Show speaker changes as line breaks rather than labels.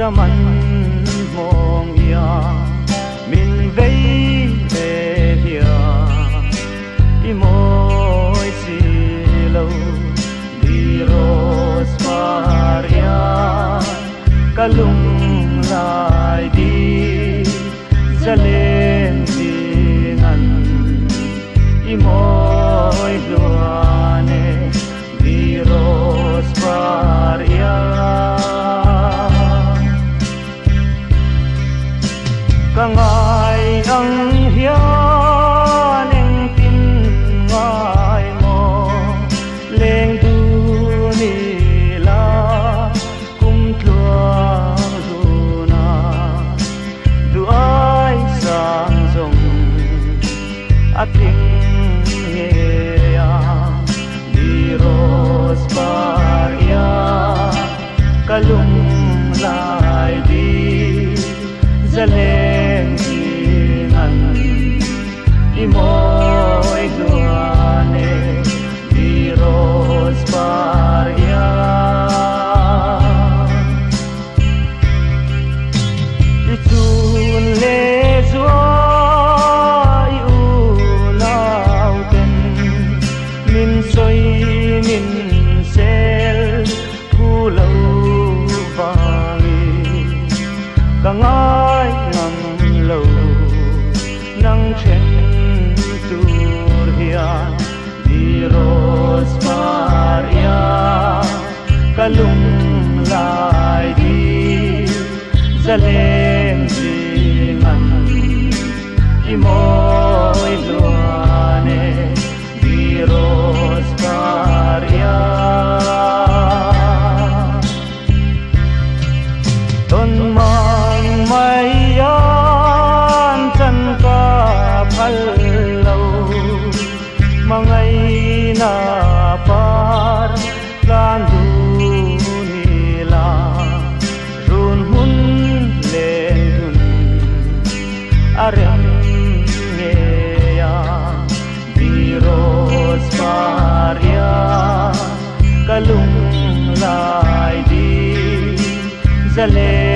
man mong ya min vei về hia i moi si lo di Rosmaria kalung lai di zalen dinan i moi luane di Rosmaria kangai ang hian eng tin ngai mo leng du ni la kum tluang luna du ai sang zong ating nge ya di Rosmaria kalung lai di zaleng dinan i moi luane di Rosmaria i tun le zua i u nau ten min soi min sel ku lo vangi kangai ngam lo nang chen tur hian di Rosmaria kalung lai di zaleng dinan i moi luane di Rosmaria ton mang mai yan chan ka phal lo mangai na par kan du ni la run hun len dun arem nge ya di Rosmaria kalung lai di zale